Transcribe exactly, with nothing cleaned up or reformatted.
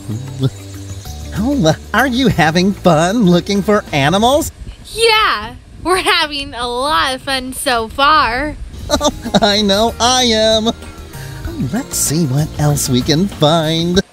Oh, are you having fun looking for animals? Yeah, we're having a lot of fun so far. Oh, I know I am. Let's see what else we can find.